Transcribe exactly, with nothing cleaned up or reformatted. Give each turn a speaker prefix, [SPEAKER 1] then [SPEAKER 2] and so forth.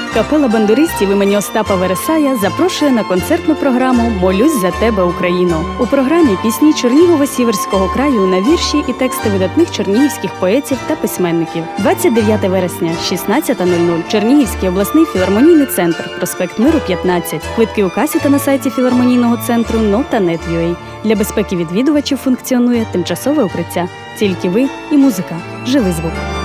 [SPEAKER 1] Капела бандуристів імені Остапа Вересая запрошує на концертну програму «Молюсь за тебе, Україно». У програмі пісні Чернігово-Сіверського краю на вірші і тексти видатних чернігівських поетів та письменників. двадцять дев'яте вересня, шістнадцята нуль нуль. Чернігівський обласний філармонійний центр, проспект Миру, п'ятнадцять. Квитки у касі та на сайті філармонійного центру нота крапка нет крапка ю а. Для безпеки відвідувачів функціонує тимчасове укриття. Тільки ви і музика. Живий звук.